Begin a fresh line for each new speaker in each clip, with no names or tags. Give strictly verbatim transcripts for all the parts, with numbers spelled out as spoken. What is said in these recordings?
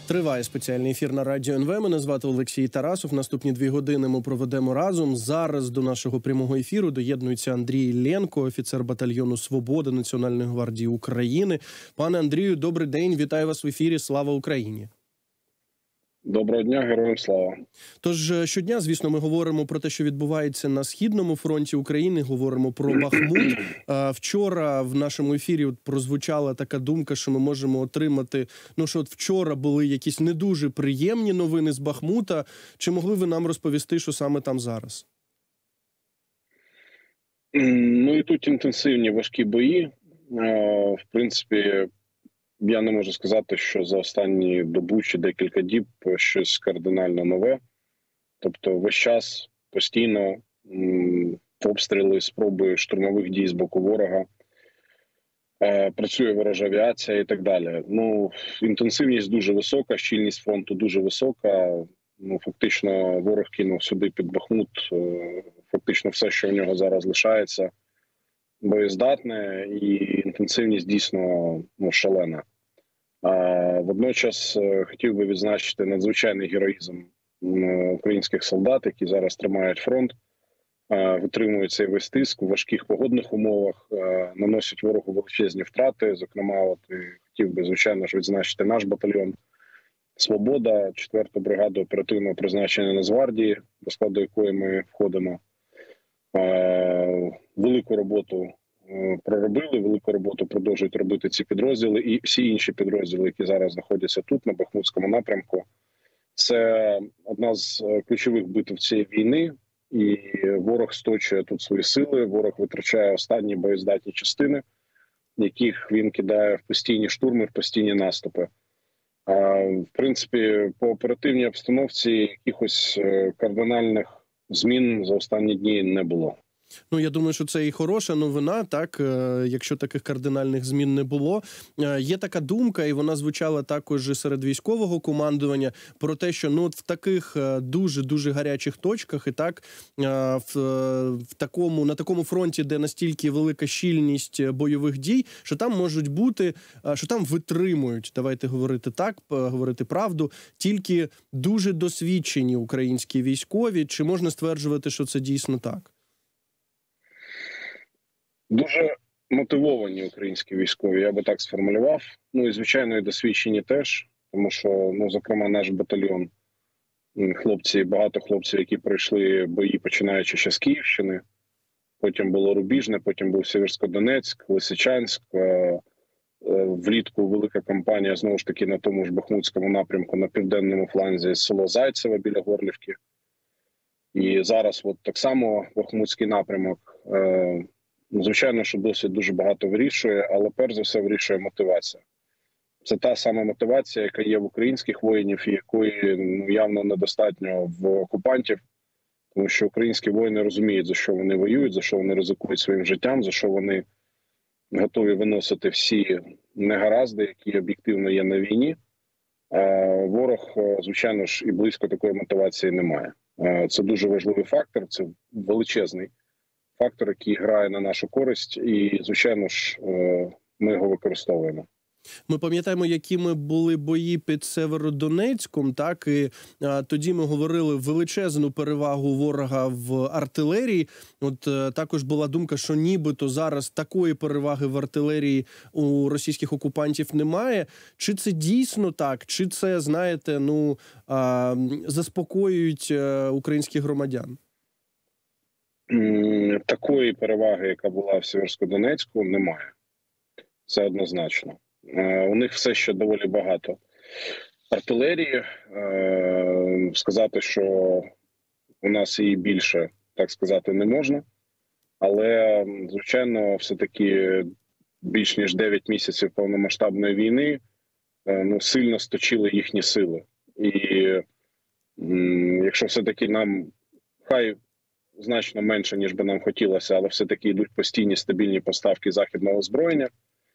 Триває спеціальний ефір на Радіо ен ве. Мене звати Олексій Тарасов. Наступні дві години ми проведемо разом. Зараз до нашого прямого ефіру доєднується Андрій Іллєнко, офіцер батальйону «Свобода» Національної гвардії України. Пане Андрію, добрий день. Вітаю вас в ефірі. Слава Україні.
Доброго дня, героям слава.
Тож щодня, звісно, ми говоримо про те, що відбувається на Східному фронті України, говоримо про Бахмут. Вчора в нашому ефірі от прозвучала така думка, що ми можемо отримати, ну що от вчора були якісь не дуже приємні новини з Бахмута. Чи могли ви нам розповісти, що саме там зараз?
Ну і тут інтенсивні важкі бої. В принципі, я не можу сказати, що за останні добу чи декілька діб щось кардинально нове. Тобто весь час постійно м, обстріли, спроби штурмових дій з боку ворога, е, працює ворожа авіація і так далі. Ну, інтенсивність дуже висока, щільність фронту дуже висока. Ну, фактично ворог кинув сюди під Бахмут е, фактично все, що в нього зараз лишається, боєздатне, і інтенсивність дійсно ну, шалена. А водночас хотів би відзначити надзвичайний героїзм українських солдат, які зараз тримають фронт, витримують цей весь тиск у важких погодних умовах, наносять ворогу величезні втрати. Зокрема, от хотів би, звичайно ж, відзначити наш батальйон «Свобода», четверту бригаду оперативного призначення Нацгвардії, до складу якої ми входимо. Велику роботу проробили, велику роботу продовжують робити ці підрозділи і всі інші підрозділи, які зараз знаходяться тут, на Бахмутському напрямку. Це одна з ключових битв цієї війни, і ворог сточує тут свої сили, ворог витрачає останні боєздатні частини, яких він кидає в постійні штурми, в постійні наступи. А, в принципі, по оперативній обстановці якихось кардинальних змін за останні дні не було.
Ну, я думаю, що це і хороша новина, так, якщо таких кардинальних змін не було. Є така думка, і вона звучала також і серед військового командування, про те, що ну, от в таких дуже-дуже гарячих точках, і так, в, в такому, на такому фронті, де настільки велика щільність бойових дій, що там можуть бути, що там витримують, давайте говорити так, говорити правду, тільки дуже досвідчені українські військові. Чи можна стверджувати, що це дійсно так?
Дуже мотивовані українські військові, я би так сформулював. Ну і, звичайно, і досвідчені теж, тому що, ну, зокрема, наш батальйон, хлопці, багато хлопців, які пройшли бої, починаючи ще з Київщини, потім було Рубіжне, потім був Сєвєрсько-Донецьк, Лисичанськ, влітку велика кампанія, знову ж таки, на тому ж Бахмутському напрямку, на південному фланзі, село Зайцеве біля Горлівки. І зараз от так само Бахмутський напрямок. Звичайно, що досвід дуже багато вирішує, але перш за все вирішує мотивація. Це та сама мотивація, яка є в українських воїнів і якої ну, явно недостатньо в окупантів, тому що українські воїни розуміють, за що вони воюють, за що вони ризикують своїм життям, за що вони готові виносити всі негаразди, які об'єктивно є на війні. А ворог, звичайно ж, і близько такої мотивації немає. Це дуже важливий фактор, це величезний фактор, який грає на нашу користь, і, звичайно ж, ми його використовуємо.
Ми пам'ятаємо, якими були бої під Северодонецьком, так, і а, тоді ми говорили величезну перевагу ворога в артилерії. От а, також була думка, що нібито зараз такої переваги в артилерії у російських окупантів немає. Чи це дійсно так? Чи це, знаєте, ну, а, заспокоюють а, українських громадян?
Такої переваги, яка була в Сєвєрсько-Донецьку, немає. Це однозначно. У них все ще доволі багато артилерії. Сказати, що у нас її більше, так сказати, не можна. Але, звичайно, все-таки більш ніж дев'ять місяців повномасштабної війни ну, сильно сточили їхні сили. І якщо все-таки нам, хай значно менше, ніж би нам хотілося, але все-таки йдуть постійні стабільні поставки західного озброєння,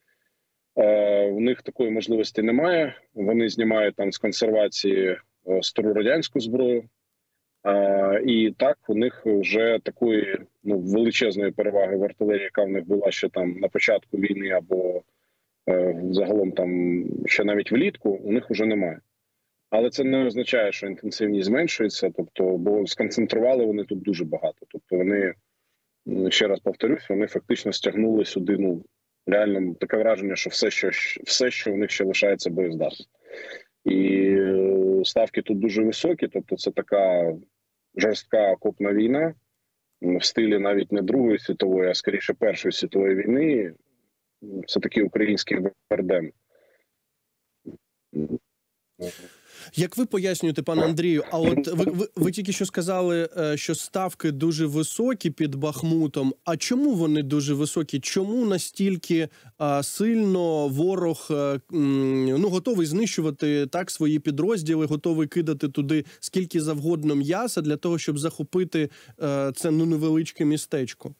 у них такої можливості немає. Вони знімають там з консервації стару радянську зброю. І так у них вже такої ну, величезної переваги в артилерії, яка в них була ще там на початку війни або загалом там ще навіть влітку, у них вже немає. Але це не означає, що інтенсивність зменшується, тобто, бо сконцентрували вони тут дуже багато. Тобто вони, ще раз повторюсь, вони фактично стягнули сюди, ну, реально таке враження, що все, що, все, що в них ще лишається боєздатним. І ставки тут дуже високі, тобто це така жорстка окопна війна, в стилі навіть не Другої світової, а скоріше Першої світової війни. Це такий український Верден.
Як ви пояснюєте, пане Андрію, а от ви, ви, ви тільки що сказали, що ставки дуже високі під Бахмутом. А чому вони дуже високі? Чому настільки а, сильно ворог а, ну, готовий знищувати так свої підрозділи, готовий кидати туди скільки завгодно м'яса для того, щоб захопити а, це ну, невеличке містечко?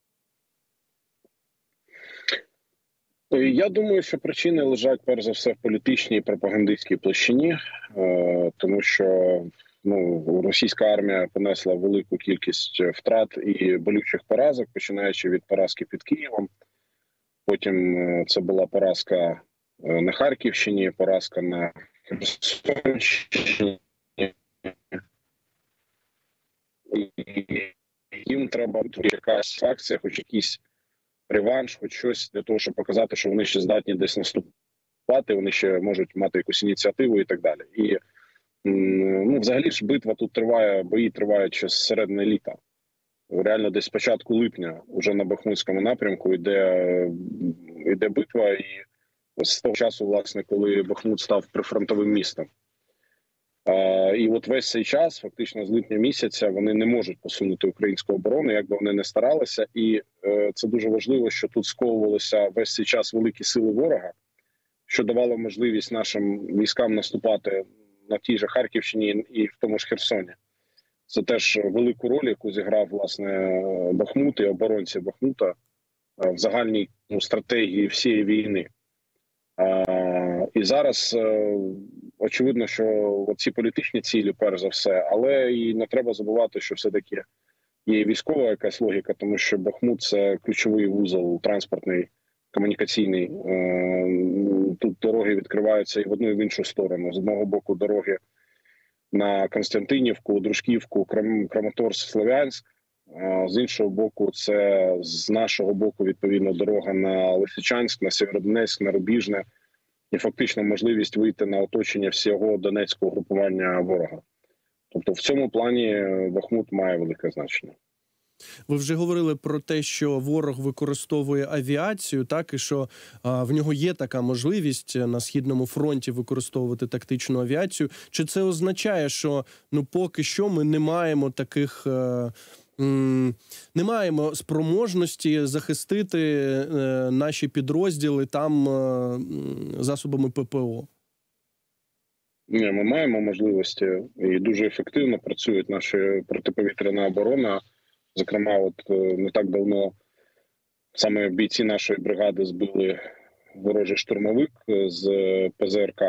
Я думаю, що причини лежать перш за все в політичній і пропагандистській площині, тому що ну, російська армія понесла велику кількість втрат і болючих поразок, починаючи від поразки під Києвом. Потім це була поразка на Харківщині, поразка на Херсонщині. Їм треба якась акція, хоч якісь реванш, хоч щось для того, щоб показати, що вони ще здатні десь наступати, вони ще можуть мати якусь ініціативу і так далі. І ну, взагалі ж битва тут триває, бої тривають ще з середини літа. Реально десь з початку липня вже на Бахмутському напрямку йде, йде битва, і з того часу, власне, коли Бахмут став прифронтовим містом. Uh, і от весь цей час, фактично з липня місяця, вони не можуть посунути українську оборону, як би вони не старалися. І uh, це дуже важливо, що тут сковувалися весь цей час великі сили ворога, що давало можливість нашим військам наступати на тій же Харківщині і в тому ж Херсоні. Це теж велику роль, яку зіграв, власне, Бахмут і оборонці Бахмута в загальній ну, стратегії всієї війни. Uh, і зараз uh, очевидно, що ці політичні цілі, перш за все, але і не треба забувати, що все-таки є військова якась логіка, тому що Бахмут – це ключовий вузол транспортний, комунікаційний. Uh, тут дороги відкриваються і в одну, і в іншу сторону. З одного боку дороги на Константинівку, Дружківку, Крам... Краматорськ, Слов'янськ. Uh, з іншого боку, це з нашого боку, відповідно, дорога на Лисичанськ, на Сєвєродонецьк, на Рубіжне. І фактично можливість вийти на оточення всього Донецького групування ворога. Тобто в цьому плані Бахмут має велике значення.
Ви вже говорили про те, що ворог використовує авіацію, так, і що а, в нього є така можливість на Східному фронті використовувати тактичну авіацію. Чи це означає, що ну поки що ми не маємо таких... А, не маємо спроможності захистити е, наші підрозділи там е, засобами ППО?
Ні, ми маємо можливості і дуже ефективно працюють наші протиповітряна оборона. Зокрема, от не так давно саме бійці нашої бригади збили ворожий штурмовик з ПЗРК.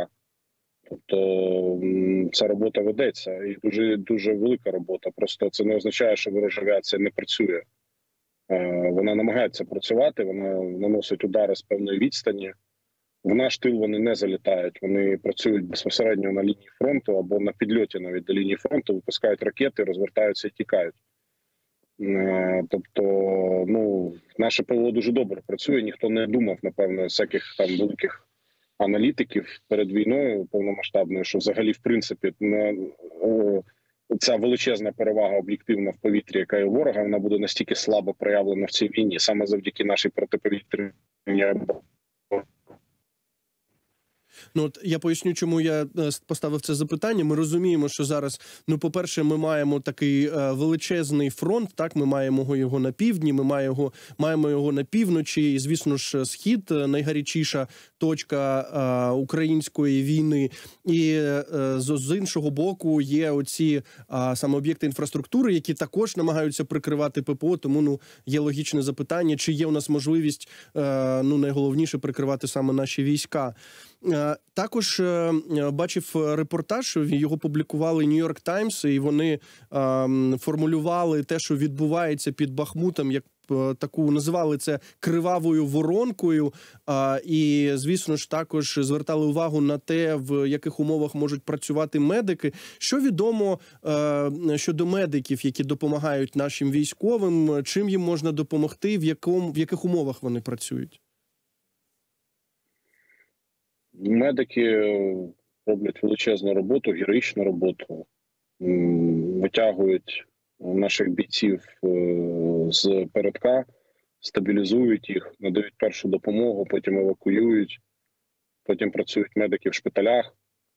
Тобто ця робота ведеться і дуже дуже велика робота. Просто це не означає, що ворожа авіація не працює. Вона намагається працювати, вона наносить удари з певної відстані. В наш тил вони не залітають, вони працюють безпосередньо на лінії фронту або на підльоті навіть до лінії фронту, випускають ракети, розвертаються і тікають. Тобто, ну, наше ПВО дуже добре працює, ніхто не думав, напевно, всяких там великих аналітиків перед війною повномасштабною, що взагалі, в принципі, на, о, ця величезна перевага об'єктивна в повітрі, яка є у ворога, вона буде настільки слабо проявлена в цій війні, саме завдяки нашій протиповітряній обороні.
Ну, от я поясню, чому я поставив це запитання. Ми розуміємо, що зараз, ну, по-перше, ми маємо такий е, величезний фронт, так, ми маємо його на півдні, ми маємо його, маємо його на півночі, і, звісно ж, схід – найгарячіша точка е, української війни. І е, з, з іншого боку є оці е, саме об'єкти інфраструктури, які також намагаються прикривати ППО, тому, ну, є логічне запитання, чи є у нас можливість, е, ну, найголовніше, прикривати саме наші війська. Також бачив репортаж, його публікували Нью-Йорк Таймс, і вони формулювали те, що відбувається під Бахмутом, як таку називали це кривавою воронкою. І, звісно ж, також звертали увагу на те, в яких умовах можуть працювати медики. Що відомо щодо медиків, які допомагають нашим військовим? Чим їм можна допомогти? В якому, в яких умовах вони працюють?
Медики роблять величезну роботу, героїчну роботу. Витягують наших бійців з передка, стабілізують їх, надають першу допомогу, потім евакуюють, потім працюють медики в шпиталях.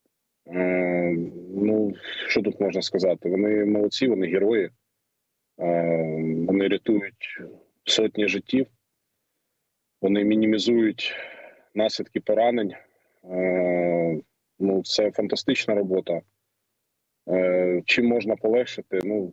Ну, що тут можна сказати? Вони молодці, вони герої. Вони рятують сотні життів, вони мінімізують наслідки поранень. Ну, це фантастична робота. Чим можна полегшити? Ну,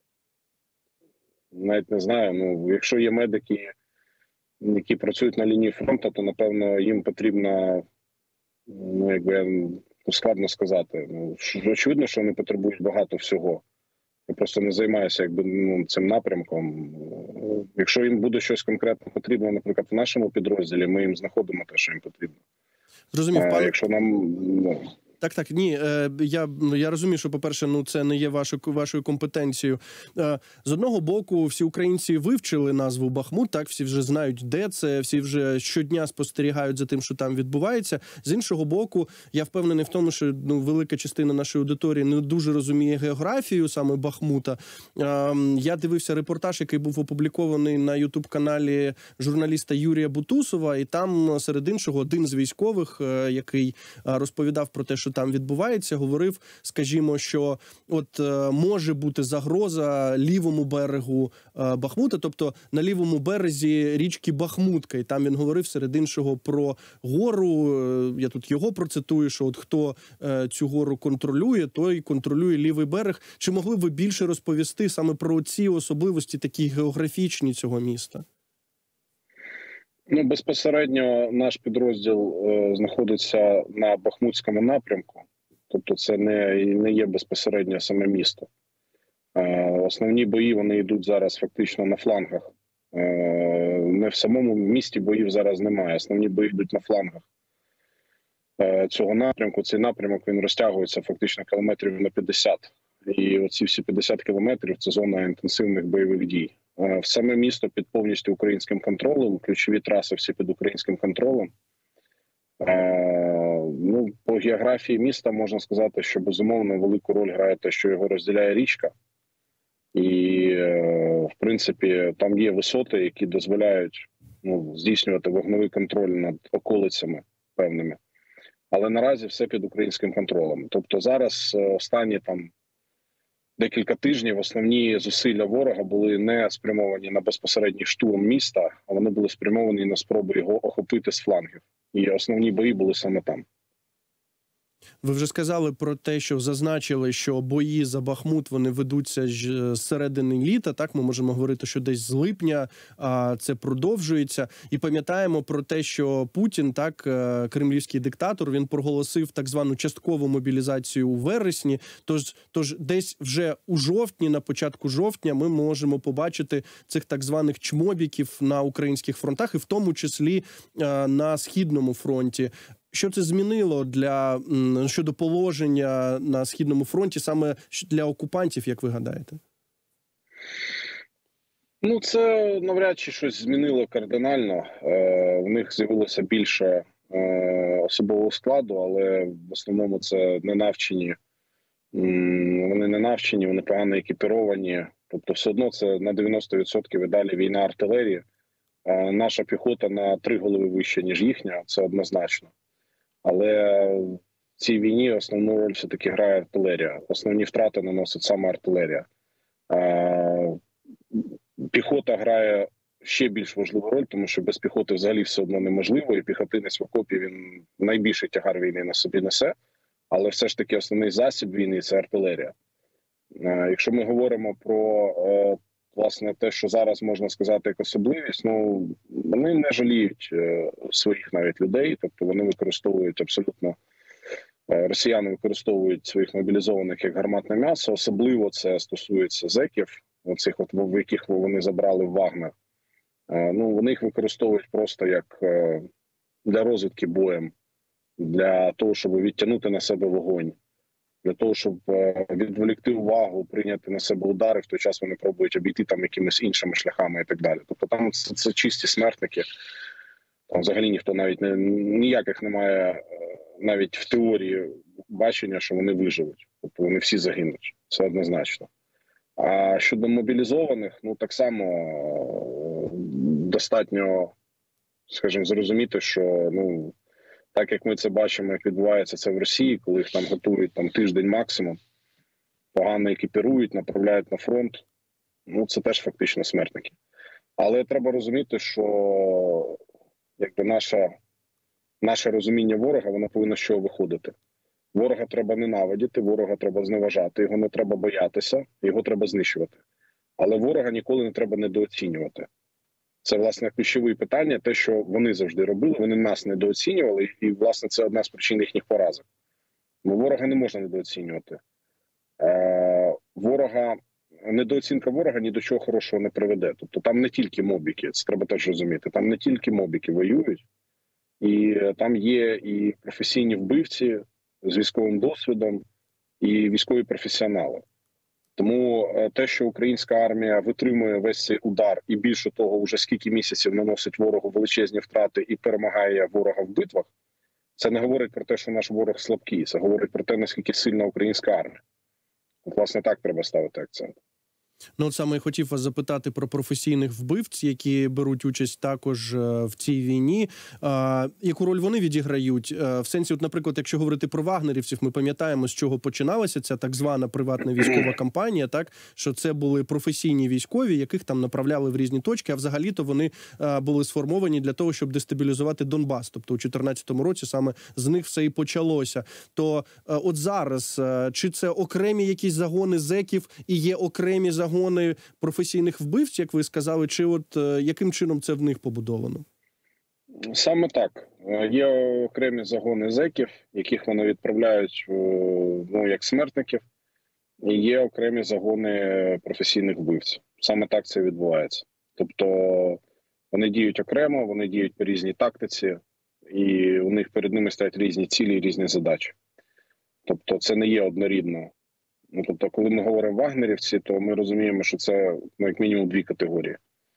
навіть не знаю. Ну, якщо є медики, які працюють на лінії фронту, то, напевно, їм потрібно, ну, якби, складно сказати. Ну, очевидно, що вони потребують багато всього. Я просто не займаюся, якби, ну, цим напрямком. Якщо їм буде щось конкретно потрібно, наприклад, в нашому підрозділі, ми їм знаходимо те, що їм потрібно.
Зрозумів,
а,
пане...
Якщо нам... Ну...
Так, так, ні, я, я розумію, що, по-перше, ну, це не є вашою, вашою компетенцією. З одного боку, всі українці вивчили назву Бахмут, так, всі вже знають, де це, всі вже щодня спостерігають за тим, що там відбувається. З іншого боку, я впевнений в тому, що, ну, велика частина нашої аудиторії не дуже розуміє географію саме Бахмута. Я дивився репортаж, який був опублікований на ютуб-каналі журналіста Юрія Бутусова, і там, серед іншого, один з військових, який розповідав про те, що там відбувається, говорив, скажімо, що от е, може бути загроза лівому берегу е, Бахмута, тобто на лівому березі річки Бахмутка. І там він говорив, серед іншого, про гору. Е, я тут його процитую, що от хто е, цю гору контролює, той контролює лівий берег. Чи могли б ви більше розповісти саме про ці особливості, такі географічні цього міста?
Ну, безпосередньо наш підрозділ е, знаходиться на Бахмутському напрямку, тобто це не, не є безпосередньо саме місто. Е, основні бої, вони йдуть зараз фактично на флангах. Е, не в самому місті боїв зараз немає, основні бої йдуть на флангах е, цього напрямку. Цей напрямок, він розтягується фактично кілометрів на п'ятдесят. І оці всі п'ятдесят кілометрів – це зона інтенсивних бойових дій. В саме місто під повністю українським контролем, ключові траси всі під українським контролем. Ну, по географії міста можна сказати, що безумовно велику роль грає те, що його розділяє річка. І, в принципі, там є висоти, які дозволяють, ну, здійснювати вогневий контроль над околицями певними. Але наразі все під українським контролем. Тобто зараз останні там декілька тижнів основні зусилля ворога були не спрямовані на безпосередній штурм міста, а вони були спрямовані на спроби його охопити з флангів. І основні бої були саме там.
Ви вже сказали про те, що зазначили, що бої за Бахмут, вони ведуться з середини літа. Так, ми можемо говорити, що десь з липня а, це продовжується. І пам'ятаємо про те, що Путін, так, кремлівський диктатор, він проголосив так звану часткову мобілізацію у вересні. Тож, тож десь вже у жовтні, на початку жовтня, ми можемо побачити цих так званих чмобіків на українських фронтах, і в тому числі а, на Східному фронті. Що це змінило для щодо положення на Східному фронті саме для окупантів, як ви гадаєте?
Ну, це навряд чи щось змінило кардинально. Е, в них з'явилося більше е, особового складу, але в основному це не навчені. Вони не навчені, вони погано екіпіровані. Тобто все одно це на дев'яносто відсотків і далі війна артилерії. Е, наша піхота на три голови вище, ніж їхня, це однозначно. Але в цій війні основну роль все-таки грає артилерія. Основні втрати наносить саме артилерія. Піхота грає ще більш важливу роль, тому що без піхоти взагалі все одно неможливо. І піхотинець в окопі, він найбільший тягар війни на собі несе. Але все ж таки основний засіб війни – це артилерія. Якщо ми говоримо про, власне, те, що зараз можна сказати як особливість, ну, вони не жаліють своїх навіть людей, тобто вони використовують абсолютно, росіяни використовують своїх мобілізованих як гарматне м'ясо, особливо це стосується зеків, оцих от, в яких вони забрали в Вагнер. Ну, вони їх використовують просто як для розвідки боєм, для того, щоб відтягнути на себе вогонь, для того, щоб відволікти увагу, прийняти на себе удари, в той час вони пробують обійти там якимись іншими шляхами і так далі. Тобто там це, це чисті смертники. Там взагалі ніхто навіть не, ніяких немає навіть в теорії бачення, що вони виживуть. Тобто вони всі загинуть. Це однозначно. А щодо мобілізованих, ну так само достатньо, скажімо, зрозуміти, що ну так як ми це бачимо, як відбувається це в Росії, коли їх там готують там тиждень максимум, погано екіпірують, направляють на фронт, ну це теж фактично смертники. Але треба розуміти, що якби наша, наше розуміння ворога, воно повинно з чого виходити. Ворога треба ненавидіти, ворога треба зневажати, його не треба боятися, його треба знищувати. Але ворога ніколи не треба недооцінювати. Це, власне, ключове питання, те, що вони завжди робили, вони нас недооцінювали, і, власне, це одна з причин їхніх поразок. Бо ворога не можна недооцінювати. Е, ворога, недооцінка ворога ні до чого хорошого не приведе. Тобто там не тільки мобіки, це треба теж розуміти, там не тільки мобіки воюють, і там є і професійні вбивці з військовим досвідом, і військові професіонали. Тому те, що українська армія витримує весь цей удар і більше того, вже скільки місяців наносить ворогу величезні втрати і перемагає ворога в битвах, це не говорить про те, що наш ворог слабкий, це говорить про те, наскільки сильна українська армія. От, власне, так треба ставити акцент.
Ну, от саме я хотів вас запитати про професійних вбивць, які беруть участь також в цій війні. А, яку роль вони відіграють? А, в сенсі, от, наприклад, якщо говорити про вагнерівців, ми пам'ятаємо, з чого починалася ця так звана приватна військова кампанія, так? Що це були професійні військові, яких там направляли в різні точки, а взагалі-то вони а, були сформовані для того, щоб дестабілізувати Донбас. Тобто у чотирнадцятому році саме з них все і почалося. То а, от зараз, а, чи це окремі якісь загони зеків і є окремі загони загони професійних вбивць, як ви сказали, чи от е, яким чином це в них побудовано?
Саме так. Є окремі загони зеків, яких вони відправляють ну, як смертників, і є окремі загони професійних вбивців. Саме так це відбувається. Тобто вони діють окремо, вони діють по різній тактиці, і у них перед ними стоять різні цілі і різні задачі. Тобто це не є однорідно. Ну, тобто, коли ми говоримо вагнерівці, то ми розуміємо, що це ну, як мінімум дві категорії.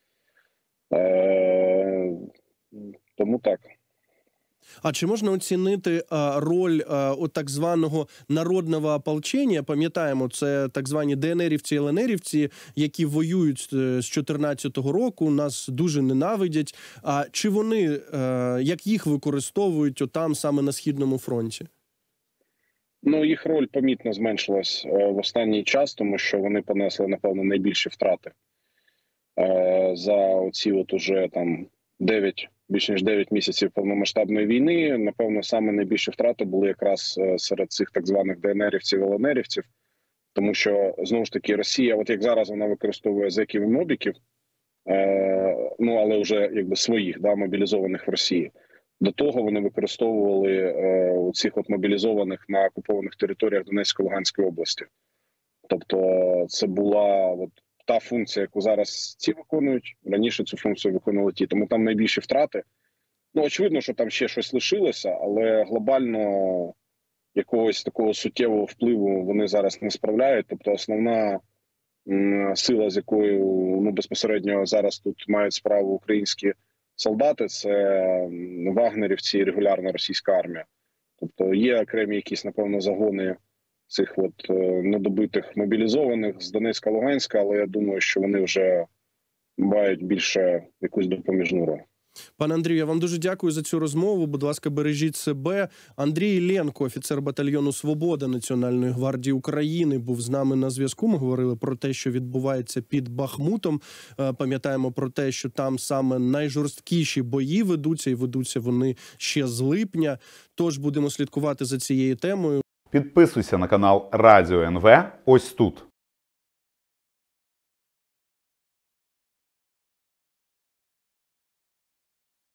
Е, тому так.
А чи можна оцінити а, роль а, от так званого народного ополчення? Пам'ятаємо, це так звані ДНРівці і ЛНРівці, які воюють з чотирнадцятого року, нас дуже ненавидять. А чи вони, а, як їх використовують отам саме на Східному фронті?
Ну, їх роль помітно зменшилась е, в останній час, тому що вони понесли, напевно, найбільші втрати е, за оці от уже там дев'ять, більш ніж дев'ять місяців повномасштабної війни. Напевно, саме найбільші втрати були якраз е, серед цих так званих ДНРівців і ЛНРівців, тому що, знову ж таки, Росія, от як зараз вона використовує зеків і мобіків, е, ну, але вже якби своїх, да, мобілізованих в Росії. До того вони використовували е, цих от мобілізованих на окупованих територіях Донецької, Луганської області. Тобто це була от та функція, яку зараз ці виконують. Раніше цю функцію виконували ті. Тому там найбільші втрати. Ну, очевидно, що там ще щось лишилося, але глобально якогось такого суттєвого впливу вони зараз не справляють. Тобто основна м, сила, з якою ну, безпосередньо зараз тут мають справу українські солдати, це вагнерівці і регулярна російська армія. Тобто є окремі якісь, напевно, загони цих от недобитих мобілізованих з Донецька, Луганська, але я думаю, що вони вже мають більше якусь допоміжну роль.
Пане Андрію, я вам дуже дякую за цю розмову. Будь ласка, бережіть себе. Андрій Ленко, офіцер батальйону «Свобода» Національної гвардії України, був з нами на зв'язку. Ми говорили про те, що відбувається під Бахмутом. Пам'ятаємо про те, що там саме найжорсткіші бої ведуться, і ведуться вони ще з липня. Тож будемо слідкувати за цією темою.
Підписуйся на канал Радіо ен ве ось тут.